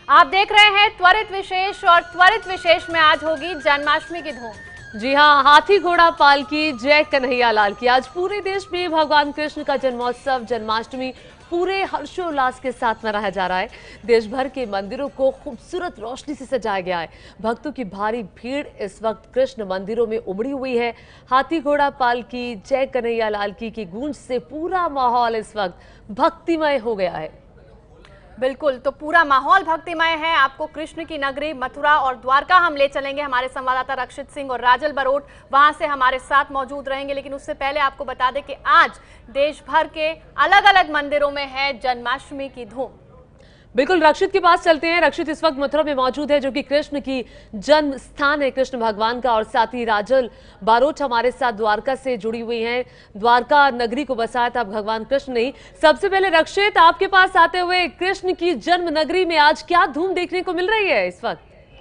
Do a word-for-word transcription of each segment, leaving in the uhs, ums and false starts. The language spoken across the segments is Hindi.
आप देख रहे हैं त्वरित विशेष और त्वरित विशेष में आज होगी जन्माष्टमी की धूम। जी हाँ, हाथी घोड़ा पालकी जय कन्हैया लाल की। आज पूरे देश में भगवान कृष्ण का जन्मोत्सव जन्माष्टमी पूरे हर्षोल्लास के साथ मनाया जा रहा है। देश भर के मंदिरों को खूबसूरत रोशनी से सजाया गया है। भक्तों की भारी भीड़ इस वक्त कृष्ण मंदिरों में उमड़ी हुई है। हाथी घोड़ा पालकी जय कन्हैया लाल की की गूंज से पूरा माहौल इस वक्त भक्तिमय हो गया है। बिल्कुल, तो पूरा माहौल भक्तिमय है। आपको कृष्ण की नगरी मथुरा और द्वारका हम ले चलेंगे। हमारे संवाददाता रक्षित सिंह और राजल बरोट वहां से हमारे साथ मौजूद रहेंगे। लेकिन उससे पहले आपको बता दें कि आज देश भर के अलग अलग मंदिरों में है जन्माष्टमी की धूम। बिल्कुल, रक्षित के पास चलते हैं। रक्षित इस वक्त मथुरा में मौजूद है, जो कि कृष्ण की जन्म स्थान है कृष्ण भगवान का। और साथ ही राजल बारोट हमारे साथ द्वारका से जुड़ी हुई हैं। द्वारका नगरी को बसाया था भगवान कृष्ण ने। सबसे पहले रक्षित, आपके पास आते हुए, कृष्ण की जन्म नगरी में आज क्या धूम देखने को मिल रही है इस वक्त?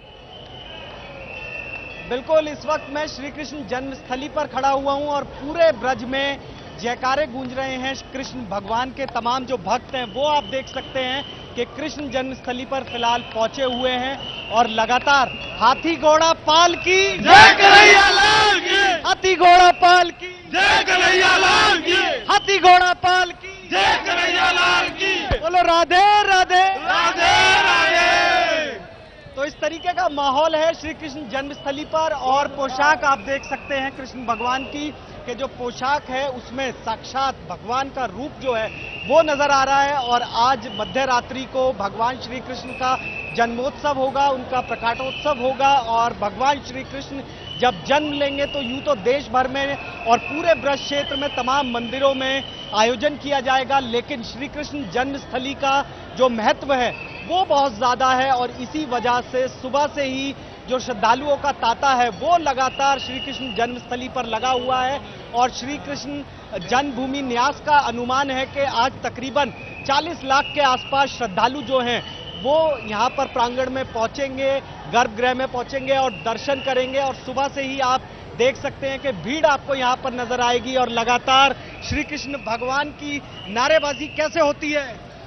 बिल्कुल, इस वक्त मैं श्री कृष्ण जन्मस्थली पर खड़ा हुआ हूं और पूरे ब्रज में जयकारे गूंज रहे हैं। कृष्ण भगवान के तमाम जो भक्त हैं वो आप देख सकते हैं कि कृष्ण जन्मस्थली पर फिलहाल पहुंचे हुए हैं और लगातार हाथी घोड़ा पालकी जय कन्हैया लाल की, हाथी घोड़ा पालकी जय कन्हैया लाल की, हाथी घोड़ा पालकी जय कन्हैया लाल की। बोलो राधे राधे राधे राधे। तो इस तरीके का माहौल है श्री कृष्ण जन्मस्थली पर। और पोशाक आप देख सकते हैं कृष्ण भगवान की कि जो पोशाक है उसमें साक्षात भगवान का रूप जो है वो नजर आ रहा है। और आज मध्य रात्रि को भगवान श्री कृष्ण का जन्मोत्सव होगा, उनका प्रकाटोत्सव होगा। और भगवान श्री कृष्ण जब जन्म लेंगे तो यूं तो देश भर में और पूरे ब्रज क्षेत्र में तमाम मंदिरों में आयोजन किया जाएगा, लेकिन श्री कृष्ण जन्मस्थली का जो महत्व है वो बहुत ज्यादा है। और इसी वजह से सुबह से ही जो श्रद्धालुओं का तांता है वो लगातार श्री कृष्ण जन्मस्थली पर लगा हुआ है। और श्री कृष्ण जन्मभूमि न्यास का अनुमान है कि आज तकरीबन चालीस लाख के आसपास श्रद्धालु जो हैं वो यहाँ पर प्रांगण में पहुंचेंगे, गर्भगृह में पहुंचेंगे और दर्शन करेंगे। और सुबह से ही आप देख सकते हैं कि भीड़ आपको यहाँ पर नजर आएगी और लगातार श्री कृष्ण भगवान की नारेबाजी कैसे होती है।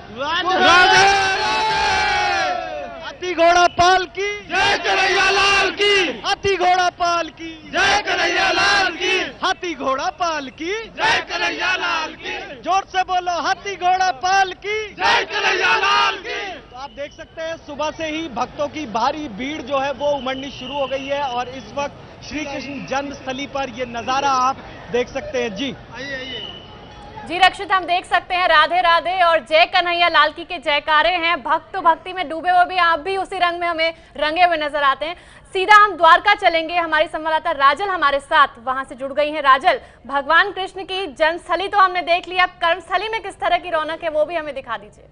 हाथी घोड़ा पालकी जय कन्हैया लाल की, हाथी घोड़ा पालकी जय कन्हैया लाल की, हाथी घोड़ा पालकी जय कन्हैया लाल की, जोर से बोलो हाथी घोड़ा पालकी जय कन्हैया लाल की। तो आप देख सकते हैं सुबह से ही भक्तों की भारी भीड़ जो है वो उमड़नी शुरू हो गई है। और इस वक्त श्री कृष्ण जन्मस्थली पर ये नजारा आप देख सकते हैं। जी आइए आइए। जी रक्षित, हम देख सकते हैं राधे राधे और जय कन्हैया लाल की के जयकारे हैं। भक्त तो भक्ति में डूबे हुए भी, आप भी उसी रंग में हमें रंगे हुए नजर आते हैं। सीधा हम द्वारका चलेंगे। हमारी संवाददाता राजल हमारे साथ वहां से जुड़ गई हैं। राजल, भगवान कृष्ण की जन्मस्थली तो हमने देख लिया, अब कर्मस्थली में किस तरह की रौनक है वो भी हमें दिखा दीजिए।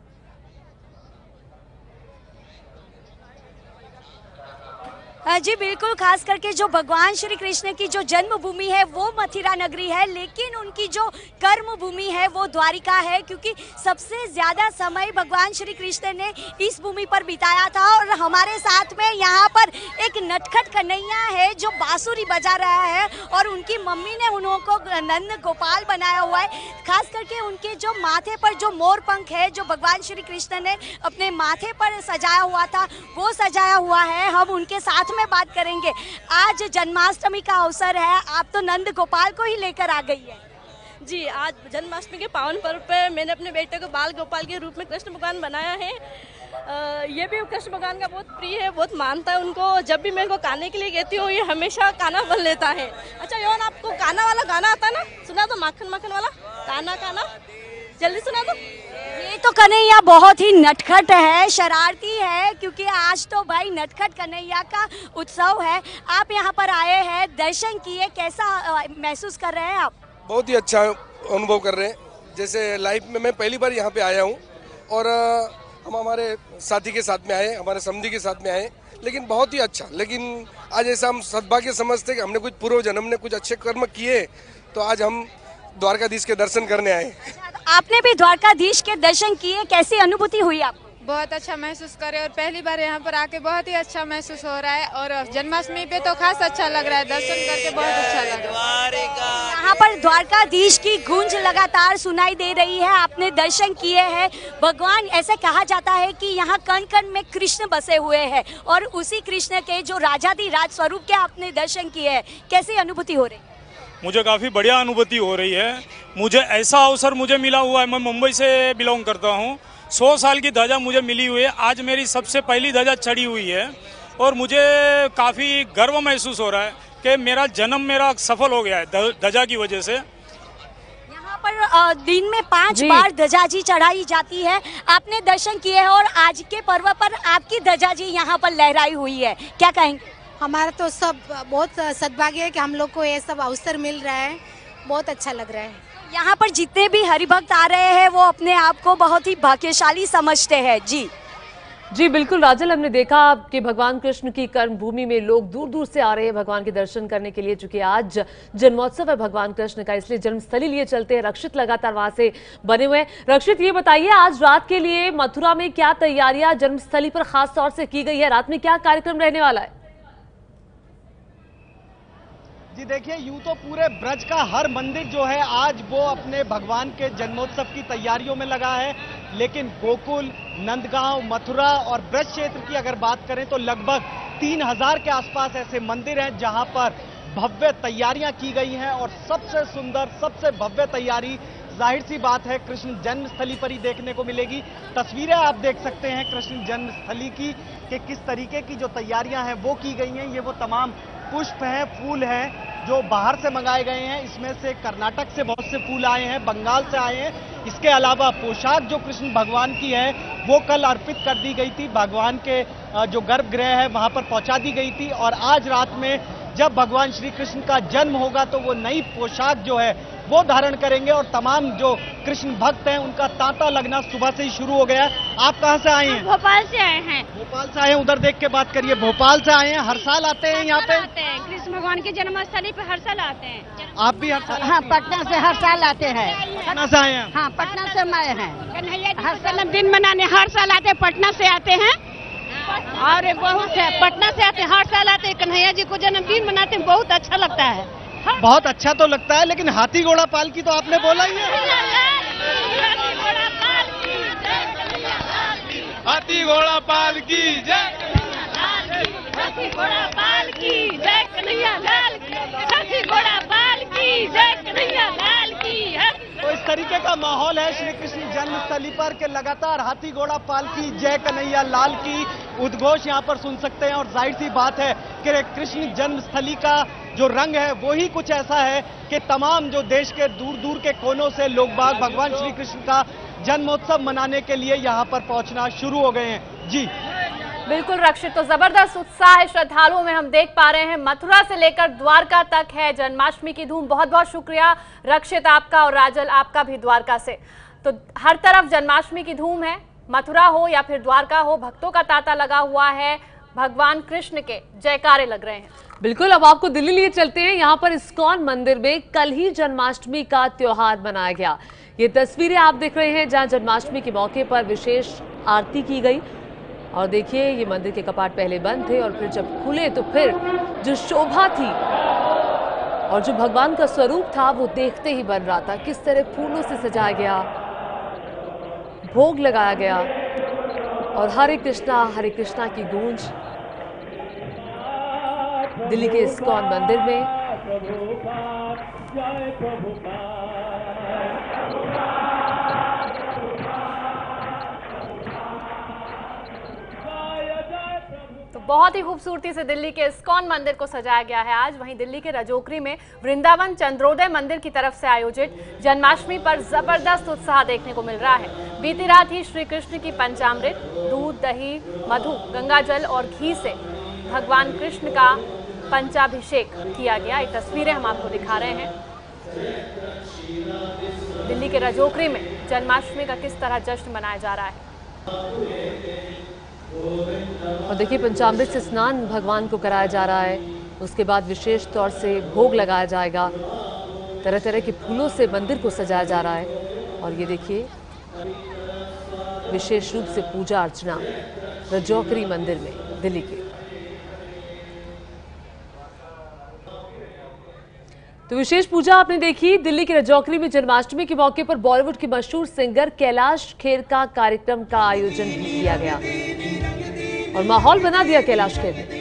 जी बिल्कुल, खास करके जो भगवान श्री कृष्ण की जो जन्मभूमि है वो मथुरा नगरी है, लेकिन उनकी जो कर्म भूमि है वो द्वारिका है, क्योंकि सबसे ज़्यादा समय भगवान श्री कृष्ण ने इस भूमि पर बिताया था। और हमारे साथ में यहाँ पर एक नटखट कन्हैया है जो बांसुरी बजा रहा है और उनकी मम्मी ने उनको नंद गोपाल बनाया हुआ है। खास करके उनके जो माथे पर जो मोर पंख है जो भगवान श्री कृष्ण ने अपने माथे पर सजाया हुआ था वो सजाया हुआ है। हम उनके साथ में बात करेंगे। आज जन्माष्टमी का अवसर है, आप तो नंद गोपाल को ही लेकर आ गई है। जी, आज जन्माष्टमी के पावन पर्व पे मैंने अपने बेटे को बाल गोपाल के रूप में कृष्ण भगवान बनाया है। आ, ये भी कृष्ण भगवान का बहुत प्रिय है, बहुत मानता है उनको। जब भी मैं इनको गाने के लिए कहती हूँ ये हमेशा काना बन लेता है। अच्छा यौन, आपको गाना वाला गाना आता है ना? सुना दो, माखन माखन वाला काना काना, जल्दी सुना दो। ये तो कन्हैया बहुत ही नटखट है, शरारती है, क्योंकि आज तो भाई नटखट कन्हैया का उत्सव है। आप यहाँ पर आए हैं, दर्शन किए, कैसा महसूस कर रहे हैं आप? बहुत ही अच्छा अनुभव कर रहे हैं। जैसे लाइफ में मैं पहली बार यहाँ पे आया हूँ और हम हमारे साथी के साथ में आए, हमारे समधी के साथ में आए, लेकिन बहुत ही अच्छा। लेकिन आज ऐसा हम सद्भाग्य समझते कि हमने कुछ पूर्व जन्म ने कुछ अच्छे कर्म किए, तो आज हम द्वारकाधीश के दर्शन करने आए। आपने भी द्वारकाधीश के दर्शन किए, कैसी अनुभूति हुई आपको? बहुत अच्छा महसूस करे और पहली बार यहाँ पर आके बहुत ही अच्छा महसूस हो रहा है और जन्माष्टमी पे तो खास अच्छा लग रहा है, दर्शन करके बहुत अच्छा लग रहा है। यहाँ पर द्वारकाधीश की गूंज लगातार सुनाई दे रही है। आपने दर्शन किए हैं भगवान, ऐसे कहा जाता है कि यहाँ कण कण में कृष्ण बसे हुए हैं और उसी कृष्ण के जो राजाधिराज स्वरूप के आपने दर्शन किए हैं, कैसी अनुभूति हो रही है? मुझे काफ़ी बढ़िया अनुभूति हो रही है। मुझे ऐसा अवसर मुझे मिला हुआ है, मैं मुंबई से बिलोंग करता हूँ। सौ साल की ध्वजा मुझे मिली हुई है, आज मेरी सबसे पहली ध्वजा चढ़ी हुई है और मुझे काफ़ी गर्व महसूस हो रहा है कि मेरा जन्म मेरा सफल हो गया है ध्वजा की वजह से। यहाँ पर दिन में पांच बार ध्वजा जी चढ़ाई जाती है, आपने दर्शन किए हैं और आज के पर्व पर आपकी ध्वजा जी यहाँ पर लहराई हुई है, क्या कहेंगे? हमारा तो सब बहुत सद्भाग्य है कि हम लोग को ये सब अवसर मिल रहा है, बहुत अच्छा लग रहा है। यहाँ पर जितने भी हरिभक्त आ रहे हैं वो अपने आप को बहुत ही भाग्यशाली समझते हैं। जी जी बिल्कुल राजल, हमने देखा कि भगवान कृष्ण की कर्म भूमि में लोग दूर दूर से आ रहे हैं भगवान के दर्शन करने के लिए, चूंकि आज जन्मोत्सव है भगवान कृष्ण का, इसलिए जन्मस्थली लिए चलते हैं। रक्षित लगातार वहां से बने हुए हैं। रक्षित, ये बताइए आज रात के लिए मथुरा में क्या तैयारियां जन्मस्थली पर खास तौर से की गई है, रात में क्या कार्यक्रम रहने वाला है? जी देखिए, यूं तो पूरे ब्रज का हर मंदिर जो है आज वो अपने भगवान के जन्मोत्सव की तैयारियों में लगा है, लेकिन गोकुल, नंदगांव, मथुरा और ब्रज क्षेत्र की अगर बात करें तो लगभग तीन हजार के आसपास ऐसे मंदिर हैं जहां पर भव्य तैयारियां की गई हैं और सबसे सुंदर, सबसे भव्य तैयारी जाहिर सी बात है कृष्ण जन्मस्थली पर ही देखने को मिलेगी। तस्वीरें आप देख सकते हैं कृष्ण जन्मस्थली की कि किस तरीके की जो तैयारियां हैं वो की गई हैं। ये वो तमाम पुष्प हैं, फूल हैं जो बाहर से मंगाए गए हैं, इसमें से कर्नाटक से बहुत से फूल आए हैं, बंगाल से आए हैं। इसके अलावा पोशाक जो कृष्ण भगवान की है वो कल अर्पित कर दी गई थी, भगवान के जो गर्भगृह है वहां पर पहुंचा दी गई थी और आज रात में जब भगवान श्री कृष्ण का जन्म होगा तो वो नई पोशाक जो है वो धारण करेंगे और तमाम जो कृष्ण भक्त हैं उनका तांता लगना सुबह से ही शुरू हो गया है। आप कहां से आए हैं? भोपाल से आए हैं। भोपाल से आए हैं, उधर देख के बात करिए। भोपाल से आए हैं, हर साल आते हैं यहाँ पे? आते हैं, कृष्ण भगवान की जन्मस्थली पे हर साल आते हैं। आप भी हर साल? हाँ, पटना से हर साल आते हैं। पटना से आए हैं? हाँ, पटना से हम आए हैं। हर साल दिन मनाने हर साल आते हैं, पटना से आते हैं और बहुत है पटना से आते हैं, हर साल आते हैं। कन्हैया जी को जन्मदिन मनाते हैं, बहुत अच्छा लगता है। बहुत अच्छा तो लगता है, लेकिन हाथी घोड़ा पालकी तो आपने बोला ही है। हाथी घोड़ा पालकी जय, हाथी घोड़ा पालकी जय कन्हैया लाल की, हाथी घोड़ा पालकी जय कन्हैया लाल की। तो इस तरीके का माहौल है श्री कृष्ण जन्मस्थली पर के लगातार हाथी घोड़ा पालकी जय कन्हैया लाल की उद्घोष यहाँ पर सुन सकते हैं और जाहिर सी बात है कि कृष्ण जन्मस्थली का जो रंग है वो ही कुछ ऐसा है कि तमाम जो देश के दूर दूर के कोनों से लोग बाग भगवान श्री कृष्ण का जन्मोत्सव मनाने के लिए यहाँ पर पहुंचना शुरू हो गए हैं। जी बिल्कुल रक्षित, तो जबरदस्त उत्साह है श्रद्धालुओं में, हम देख पा रहे हैं मथुरा से लेकर द्वारका तक है जन्माष्टमी की धूम। बहुत बहुत शुक्रिया रक्षित आपका और राजल आपका भी द्वारका से। तो हर तरफ जन्माष्टमी की धूम है, मथुरा हो या फिर द्वारका हो, भक्तों का तांता लगा हुआ है, भगवान कृष्ण के जयकारे लग रहे हैं। बिल्कुल, अब आपको दिल्ली लिए चलते हैं। यहाँ पर इस्कॉन मंदिर में कल ही जन्माष्टमी का त्योहार मनाया गया। ये तस्वीरें आप देख रहे हैं जहाँ जन्माष्टमी के मौके पर विशेष आरती की गई और देखिए ये मंदिर के कपाट पहले बंद थे और फिर जब खुले तो फिर जो शोभा थी और जो भगवान का स्वरूप था वो देखते ही बन रहा था। किस तरह फूलों से सजाया गया, भोग लगाया गया और हरे कृष्णा हरे कृष्णा की गूंज दिल्ली के इस्कॉन मंदिर में। तो बहुत ही खूबसूरती से दिल्ली के इस्कॉन मंदिर को सजाया गया है आज। वहीं दिल्ली के रजोकरी में वृंदावन चंद्रोदय मंदिर की तरफ से आयोजित जन्माष्टमी पर जबरदस्त उत्साह देखने को मिल रहा है। बीती रात ही श्री कृष्ण की पंचामृत, दूध, दही, मधु, गंगाजल और घी से भगवान कृष्ण का पंचाभिषेक किया गया। ये तस्वीरें हम आपको दिखा रहे हैं दिल्ली के रजोकरी में जन्माष्टमी का किस तरह जश्न मनाया जा रहा है। और देखिए पंचामृत से स्नान भगवान को कराया जा रहा है, उसके बाद विशेष तौर से भोग लगाया जाएगा, तरह तरह के फूलों से मंदिर को सजाया जा रहा है। और ये देखिए विशेष रूप से पूजा अर्चना रजौकरी मंदिर में दिल्ली के। तो विशेष पूजा आपने देखी दिल्ली के रजौकरी में। जन्माष्टमी के मौके पर बॉलीवुड के मशहूर सिंगर कैलाश खेर का कार्यक्रम का आयोजन भी किया गया और माहौल बना दिया कैलाश खेर ने।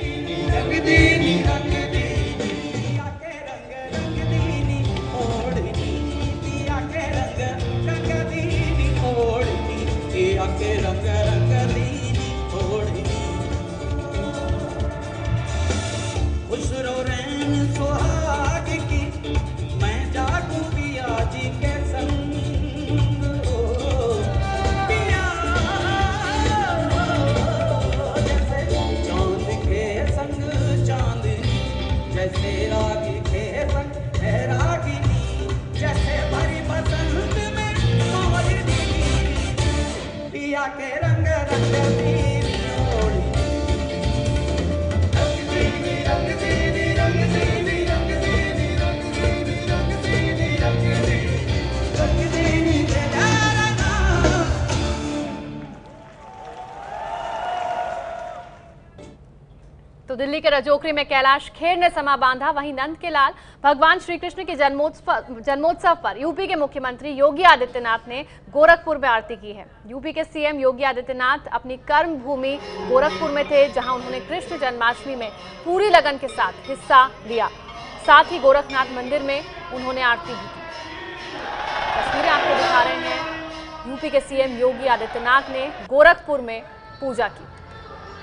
तो दिल्ली के रजौकरी में कैलाश खेर ने समा बांधा। वहीं नंद के लाल भगवान श्री कृष्ण के जन्मोत्सव जन्मोत्सव पर यूपी के मुख्यमंत्री योगी आदित्यनाथ ने गोरखपुर में आरती की है। यूपी के सीएम योगी आदित्यनाथ अपनी कर्म भूमि गोरखपुर में थे, जहां उन्होंने कृष्ण जन्माष्टमी में पूरी लगन के साथ हिस्सा लिया। साथ ही गोरखनाथ मंदिर में उन्होंने आरती भी की। तस्वीरें आपको दिखा रहे हैं। यूपी के सीएम योगी आदित्यनाथ ने गोरखपुर में पूजा की।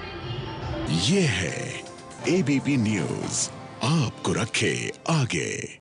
ये है एबीपी न्यूज, आपको रखे आगे।